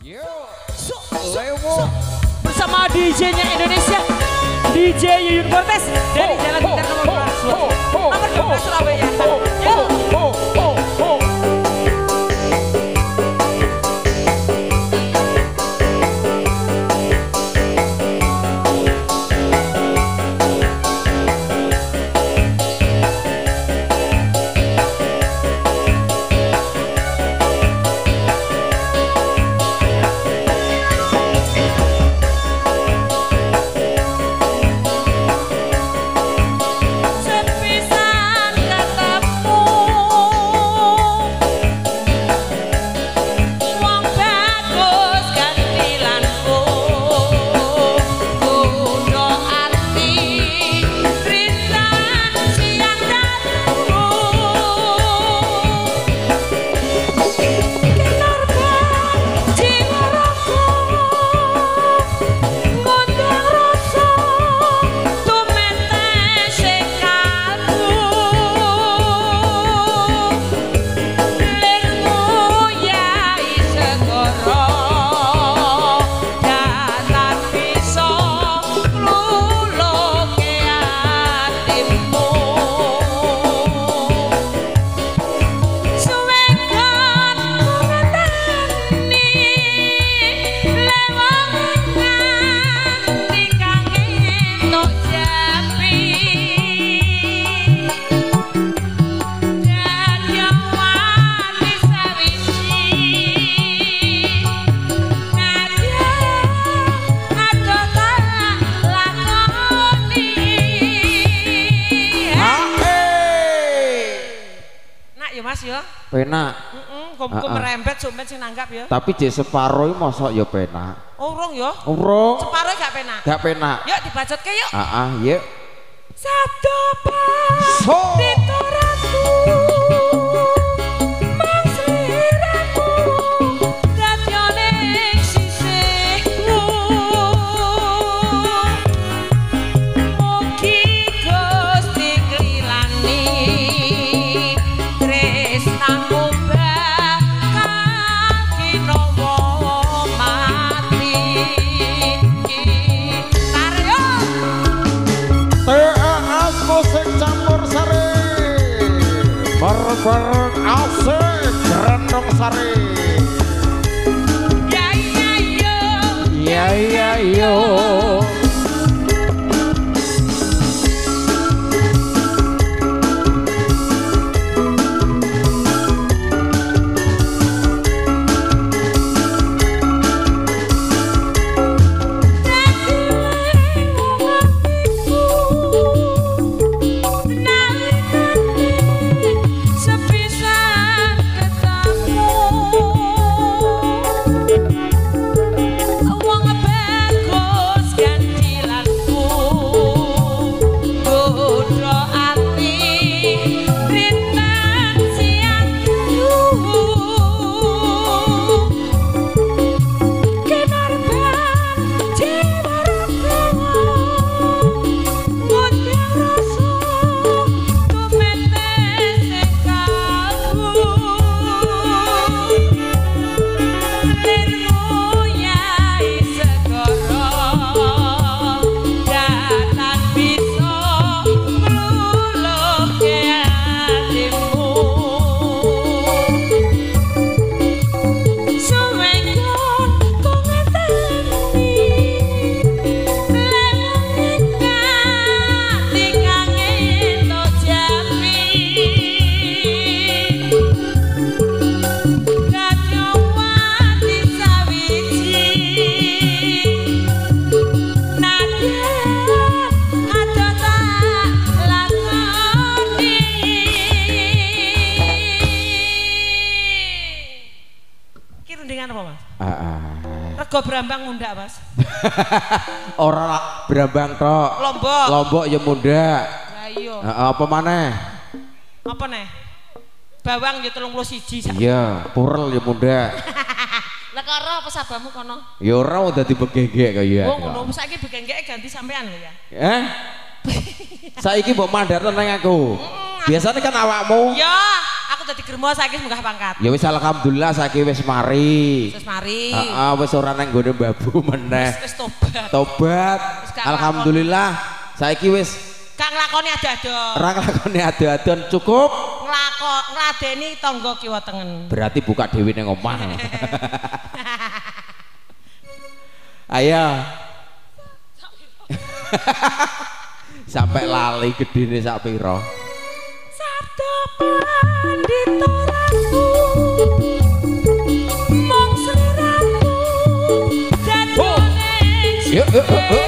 Lewo bersama DJ-nya Indonesia, DJ Yuyun Cortez dari Jalan Gitar nomor 12 Surabaya. penak. Kok merembet sumpet sing nanggap ya. Tapi jek separo iki mosok ya penak. Urung ya? Urung. Separo gak penak. Gak penak. Yuk dibacotke yuk. Heeh, yuk. Sabdo pas ditoratu. Mangsiraku radyone sisihmu. Mugi Gusti klilani tresnamu bakal kinowo mati. Karyo TAS musik campur sari bareng asik Grandong Sari. ya iya yo Ya ya yo. Rego Brambang mundak, Mas. Ora Brambang tok. Lombok. Lombok ya mundak. Lah iya. Apa maneh? Apa neh? Bawang ya 31 sak. Iya, purel ya mundak. Lah karo apa sabamu kono? Ya ora udah dibegegek kaya. Oh ngono, saiki begengek ganti sampean lho ya. Saiki mbok mandar nang aku. Biasanya kan awakmu. Ya, aku dadi gremo saiki munggah pangkat. Ya wis alhamdulillah saiki wis mari. Wis mari. Heeh, wis ora nang nggone mbabu meneh. Wis tobat. Tobat. Wis gak Alhamdulillah saiki wis gak nglakoni ado-ado. ora nglakoni ado-adon cukup. Ngladeni tangga kiwa tengen. Berarti buka dhewe ning omah. Ayo. Sampai lali gedene sak pira. Sabda pandita ratu mong sliramu dadone.